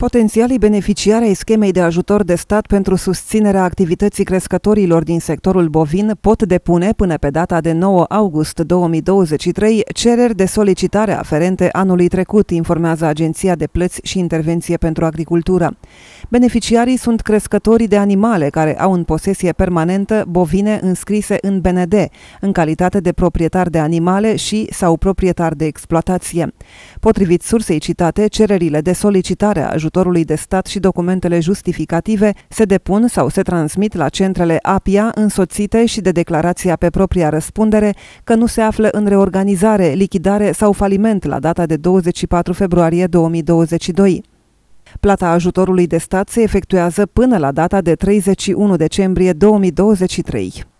Potențialii beneficiari ai schemei de ajutor de stat pentru susținerea activității crescătorilor din sectorul bovin pot depune până pe data de 9 august 2023 cereri de solicitare aferente anului trecut, informează Agenția de Plăți și Intervenție pentru Agricultură. Beneficiarii sunt crescătorii de animale care au în posesie permanentă bovine înscrise în BND, în calitate de proprietar de animale și sau proprietar de exploatație. Potrivit sursei citate, cererile de solicitare a ajutorului de stat și documentele justificative se depun sau se transmit la centrele APIA însoțite și de declarația pe propria răspundere că nu se află în reorganizare, lichidare sau faliment la data de 24 februarie 2022. Plata ajutorului de stat se efectuează până la data de 31 decembrie 2023.